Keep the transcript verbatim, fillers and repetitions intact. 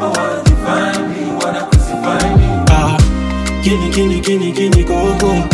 wanna define me, wanna crucify me. Ah, Guinea, Guinea, Guinea, Guinea, go, go.